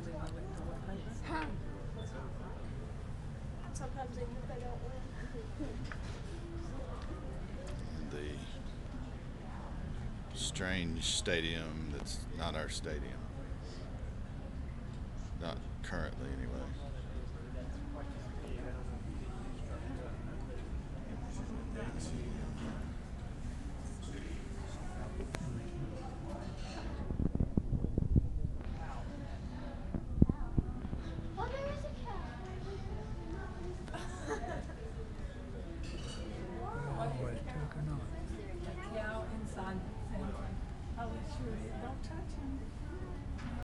Huh. Sometimes even if they don't win. In the strange stadium that's not our stadium. Not currently, anyway.